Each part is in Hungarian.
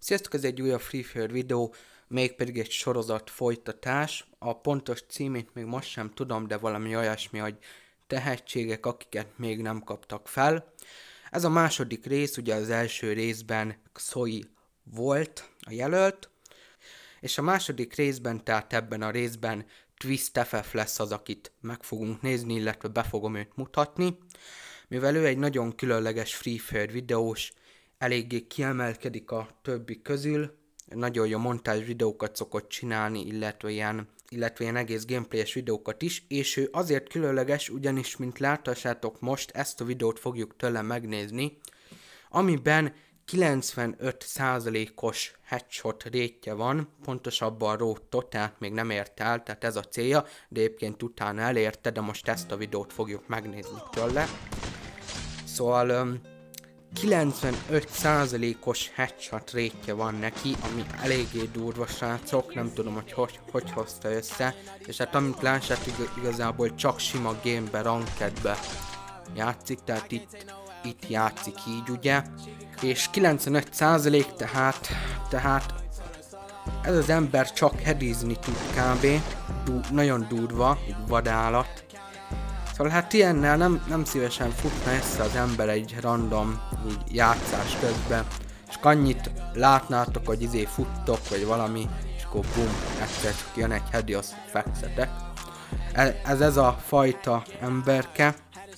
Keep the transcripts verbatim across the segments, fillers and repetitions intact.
Sziasztok, ez egy újabb Free Fire videó, mégpedig egy sorozat folytatás. A pontos címét még most sem tudom, de valami olyasmi, hogy tehetségek, akiket még nem kaptak fel. Ez a második rész, ugye az első részben Xoi volt a jelölt, és a második részben, tehát ebben a részben TwistFF lesz az, akit meg fogunk nézni, illetve be fogom őt mutatni. Mivel ő egy nagyon különleges Free Fire videós, eléggé kiemelkedik a többi közül, nagyon jó montázs videókat szokott csinálni, illetve ilyen, illetve ilyen egész gameplayes videókat is, és ő azért különleges, ugyanis, mint láthatjátok most, ezt a videót fogjuk tőle megnézni, amiben kilencvenöt százalékos headshot rétje van, pontosabban a Road tehát még nem ért el, tehát ez a célja, de egyébként utána elérte, de most ezt a videót fogjuk megnézni tőle. Szóval um, kilencvenöt százalékos headshot rétje van neki, ami eléggé durva, srácok, nem tudom, hogy hogy, hogy hozta össze, és hát amint lássátok, igazából csak sima gamebe, rankedbe játszik, tehát itt, itt játszik így, ugye, és kilencvenöt százalék, tehát, tehát ez az ember csak headizni tud kb. Du, nagyon durva, egy vadállat. Szóval hát ilyennel nem, nem szívesen futna össze az ember egy random így játszás közben, és annyit látnátok, hogy izé futtok, vagy valami, és akkor bum, egyszer csak jön egy heady, azt fekszetek. Ez ez a fajta emberke,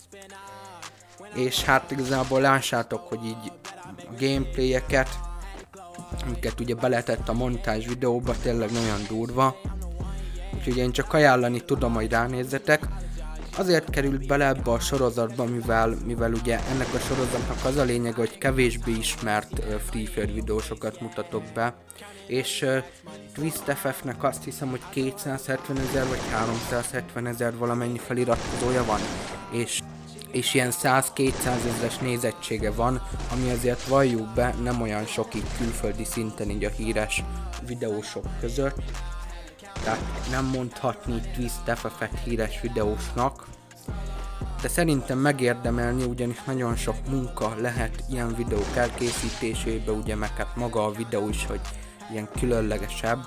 és hát igazából lássátok, hogy így a gameplayeket, amiket ugye beletett a montázs videóba, tényleg nagyon durva, úgyhogy én csak ajánlani tudom, hogy ránézzetek. Azért került bele ebbe a sorozatba, mivel, mivel ugye ennek a sorozatnak az a lényeg, hogy kevésbé ismert uh, Free Fire videósokat mutatok be, és uh, TwistFF-nek azt hiszem, hogy kétszázhetvenezer vagy háromszázhetvenezer valamennyi feliratkozója van, és, és ilyen száz-kétszázezres nézettsége van, ami azért valljuk be nem olyan sok így külföldi szinten így a híres videósok között. Tehát nem mondhatni TwistFF-et híres videósnak, de szerintem megérdemelni, ugyanis nagyon sok munka lehet ilyen videók elkészítésébe, ugye meg hát maga a videó is, hogy ilyen különlegesebb,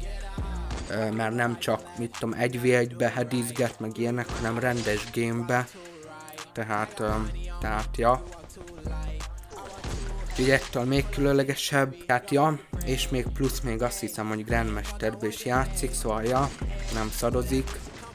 mert nem csak, mit tudom, egy vé egybe headizget, meg ilyenek, hanem rendes gamebe, tehát, tehát ja. Úgyhogy ettől még különlegesebb, tehát ja, és még plusz még azt hiszem, hogy Grandmasterbe is játszik, szóval ja, nem szarozik.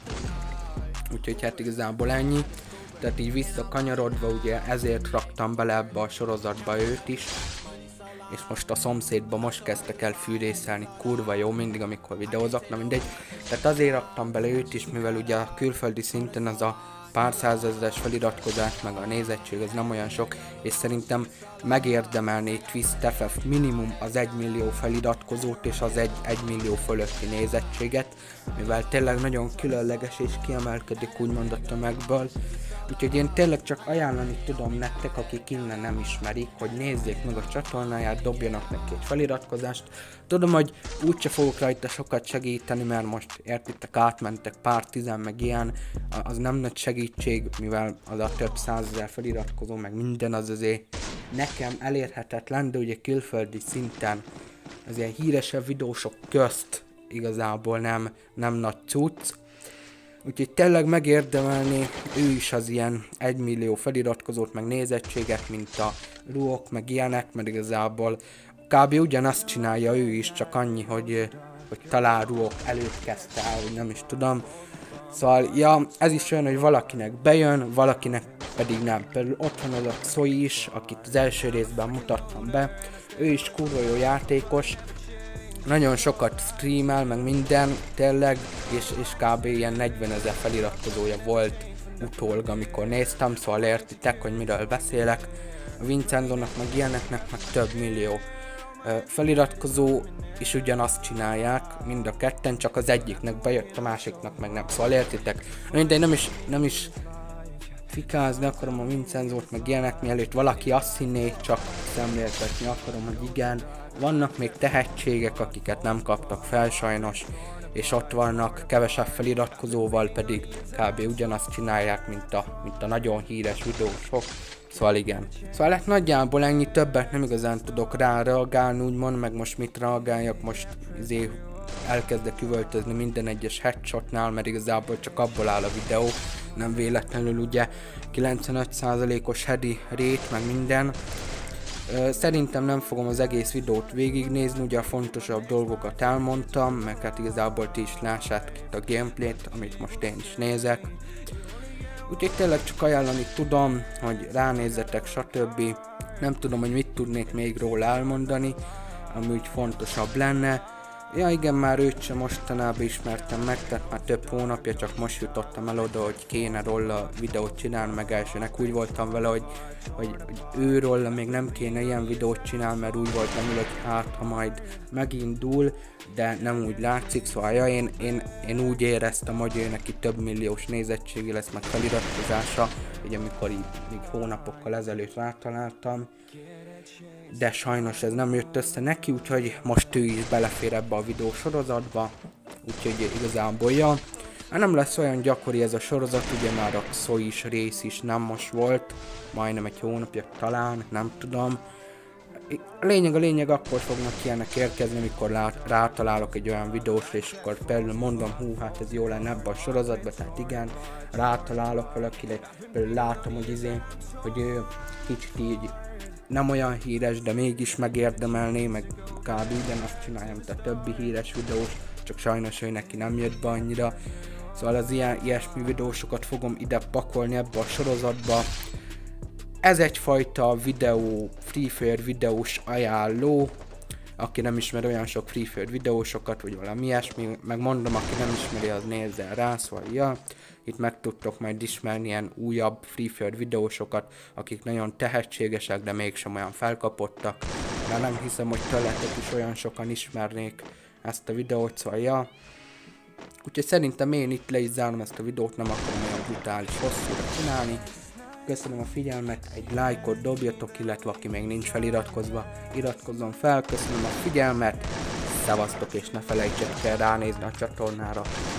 Úgyhogy hát igazából ennyi. Tehát így visszakanyarodva, ugye ezért raktam bele ebbe a sorozatba őt is. És most a szomszédba most kezdtek el fűrészelni, kurva jó mindig, amikor videózok, na mindegy. Tehát azért raktam bele őt is, mivel ugye a külföldi szinten az a pár százezres feliratkozás, meg a nézettség, az nem olyan sok, és szerintem megérdemelné TwistFF minimum az egymillió feliratkozót és az egy millió fölötti nézettséget, mivel tényleg nagyon különleges és kiemelkedik úgymond a tömegből. Úgyhogy én tényleg csak ajánlani tudom nektek, akik innen nem ismerik, hogy nézzék meg a csatornáját, dobjanak neki egy feliratkozást. Tudom, hogy úgyse fogok rajta sokat segíteni, mert most értitek, átmentek pár tizen meg ilyen, az nem nagy segítség, mivel az a több százezer feliratkozó, meg minden az azért nekem elérhetetlen, de ugye külföldi szinten az ilyen híresebb videósok közt igazából nem, nem nagy cucc. Úgyhogy tényleg megérdemelni ő is az ilyen egymillió feliratkozót, meg nézettséget, mint a Ruok, meg ilyenek, mert igazából kb. Ugyanazt csinálja ő is, csak annyi, hogy, hogy talán Ruok előtt kezdte el, hogy nem is tudom. Szóval, ja, ez is olyan, hogy valakinek bejön, valakinek pedig nem. Például ott van az a Xoi is, akit az első részben mutattam be, ő is kurva jó játékos, nagyon sokat streamel, meg minden, tényleg, és, és kb. Ilyen negyvenezer feliratkozója volt utólag, amikor néztem, szóval értitek, hogy miről beszélek. A Vincenzónak, meg ilyeneknek, meg több millió uh, feliratkozó, és ugyanazt csinálják, mind a ketten, csak az egyiknek bejött, a másiknak meg nem, szóval értitek. Mindegy, nem is, nem is fikázni akarom a Vincenzót, meg ilyenek, mielőtt valaki azt hinné, csak szemléltetni akarom, hogy igen, vannak még tehetségek, akiket nem kaptak fel sajnos, és ott vannak kevesebb feliratkozóval, pedig kb. Ugyanazt csinálják, mint a, mint a nagyon híres videósok. Szóval igen. Szóval hát nagyjából ennyi, többet nem igazán tudok rá reagálni, úgymond, meg most mit reagáljak, most izé elkezdek üvöltözni minden egyes headshotnál, mert igazából csak abból áll a videó, nem véletlenül ugye kilencvenöt százalékos heady rate, meg minden. Szerintem nem fogom az egész videót végignézni, ugye a fontosabb dolgokat elmondtam, meg hát igazából ti is lássátok itt a gameplayt, amit most én is nézek. Úgyhogy tényleg csak ajánlani tudom, hogy ránézzetek, stb. Nem tudom, hogy mit tudnék még róla elmondani, ami úgy fontosabb lenne. Ja igen, már őt sem mostanában ismertem meg, tehát már több hónapja, csak most jutottam el oda, hogy kéne róla videót csinálni, meg elsőnek úgy voltam vele, hogy, hogy, hogy őről még nem kéne ilyen videót csinálni, mert úgy voltam vele, hogy hát ha majd megindul, de nem úgy látszik, szóval ja, én, én, én úgy éreztem, hogy ő neki több milliós nézettségi lesz, meg feliratkozása, ugye amikor így még hónapokkal ezelőtt rátaláltam. De sajnos ez nem jött össze neki, úgyhogy most ő is belefér ebbe a videó sorozatba, úgyhogy igazából ja. Hát nem lesz olyan gyakori ez a sorozat, ugye már a Xois rész is nem most volt, majdnem egy hónapja talán, nem tudom. A lényeg a lényeg, akkor fognak ilyenek érkezni, amikor lát, rátalálok egy olyan videósra, és akkor például mondom, hú, hát ez jó lenne ebbe a sorozatba, tehát igen, rátalálok valakire, például látom, hogy izé, hogy ő kicsit így nem olyan híres, de mégis megérdemelné, meg kb. Ugyanazt csinálja, mint a többi híres videós, csak sajnos ő neki nem jött be annyira. Szóval az ilyen, ilyesmi videósokat fogom ide pakolni ebbe a sorozatba. Ez egyfajta videó, Free Fire videós ajánló, aki nem ismer olyan sok Free Fire videósokat, vagy valami ilyesmi, meg mondom, aki nem ismeri, az nézzen rá, szóval ja. Itt meg tudtok majd ismerni ilyen újabb Free Fire videósokat, akik nagyon tehetségesek, de mégsem olyan felkapottak. Mert nem hiszem, hogy tőletek is olyan sokan ismernék ezt a videót, szóval ja. Úgyhogy szerintem én itt le is zárom ezt a videót, nem akarom olyan brutális hosszúra csinálni. Köszönöm a figyelmet, egy lájkot dobjatok, illetve aki még nincs feliratkozva, iratkozzon fel, köszönöm a figyelmet, szevasztok és ne felejtsetek el ránézni a csatornára.